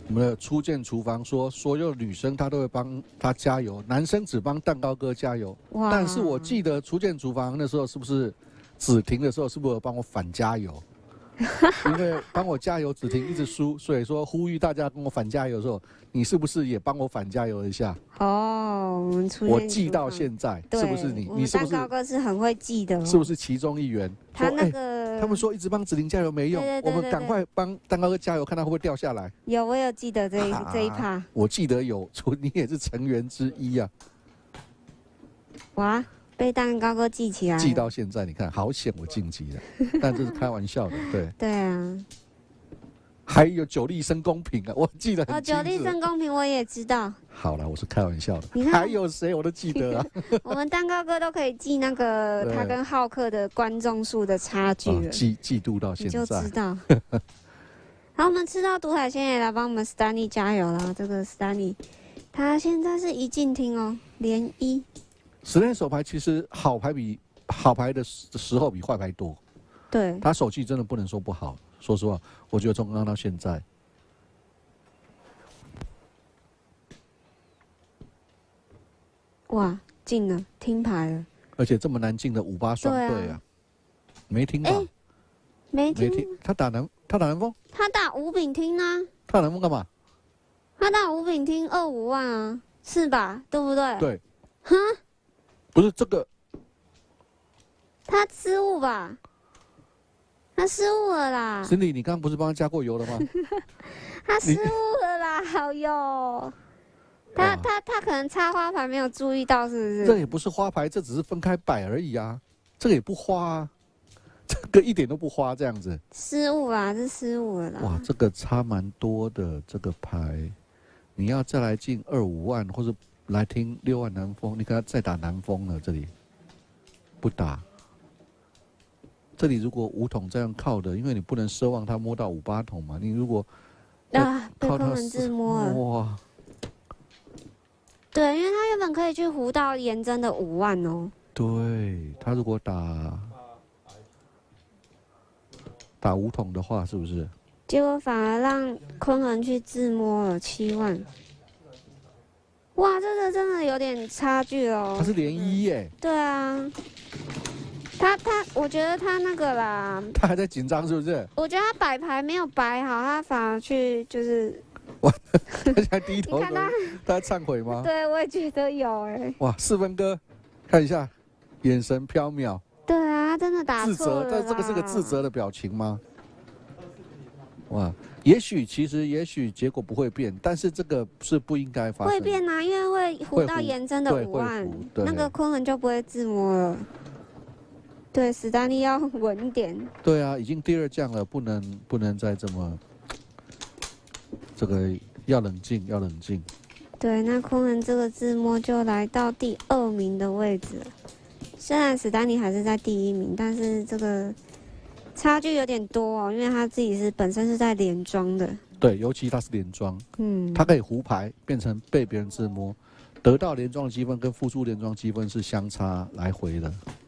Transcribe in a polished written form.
我们的初见厨房说，所有女生她都会帮她加油，男生只帮蛋糕哥加油。 哇！ 但是我记得初见厨房那时候是不是子婷的时候，是不是有帮我反加油？因为帮我加油，子婷一直输，所以说呼吁大家跟我反加油的时候，你是不是也帮我反加油一下？ 哦，我们我记到现在，是不是你？你是不是？ 蛋糕哥是很会记的、哦， 是不是其中一员？ 他那个、 他们说一直帮子婷加油没用，我们赶快帮蛋糕哥加油，看他会不会掉下来。 有，我有记得这一趴。 我记得有，你也是成员之一啊。 哇！被蛋糕哥记起来， 记到现在，你看好险我晋级了，但这是开玩笑的，对。 对啊， 还有九力生公平啊，我记得很清楚。 九力生公平我也知道。 好了，我是开玩笑的。 你看还有谁我都记得啊。 我们蛋糕哥都可以记那个他跟浩克的观众数的差距了， 嫉妒到现在， 你就知道。好，我们吃到独海鲜也来帮我们 Stanley 加油了。这个 Stanley， 他现在是一进厅哦，连1。 实战手牌其实好牌的时候比坏牌多。 对， 他手气真的不能说不好。说实话，我觉得从刚刚到现在， 哇，进了，听牌了。 而且这么难进的5-8双对啊，没听吧？ 没听。 他打南风？ 他打五饼厅啊。 他打南风干嘛？ 他打五饼厅25万啊，是吧？对不对？ 对。 哈？ 不是这个， 他失误吧？他失误了啦。 Cindy，你刚刚不是帮他加过油了吗？ 他失误了啦，好哟。他可能插花牌没有注意到，是不是？ 这也不是花牌，这只是分开摆而已啊。这个也不花啊，这个一点都不花，这样子。 失误啦，这失误了啦。 哇，这个差蛮多的，这个牌，你要再来进25万，或者来听6万南风，你看他再打南风了，这里不打。这里如果5筒这样靠的，因为你不能奢望他摸到5-8筒嘛，你如果被空门自摸了。 哇！ 对，因为他原本可以去胡到颜真的5万哦。 对，他如果打5筒的话，是不是？ 结果反而让昆衡去自摸了7万。哇，这个真的有点差距哦。 他是连1耶。 对啊。我觉得他那个啦， 他还在紧张是不是？ 我觉得他摆牌没有摆好，他反而去就是哇，他现在低头， 你看他在忏悔吗？ 对，我也觉得有哇，4分哥，看一下，眼神飘渺。 对啊，他真的打错了。 这个是个自责的表情吗？哇，也许结果不会变，但是这个是不应该发生。 会变啊，因为会胡到颜真的5万，那个昆衡就不会自摸了。对，史丹利要稳一点。 对啊，已经第2将了，不能再这么，这个要冷静，要冷静。 对，那昆衡这个自摸就来到第2名的位置了。虽然史丹利还是在第1名，但是这个差距有点多哦，因为他自己本身是在连庄的。 对，尤其他是连庄，他可以胡牌变成被别人自摸，得到连庄的积分跟付出连庄积分是相差来回的。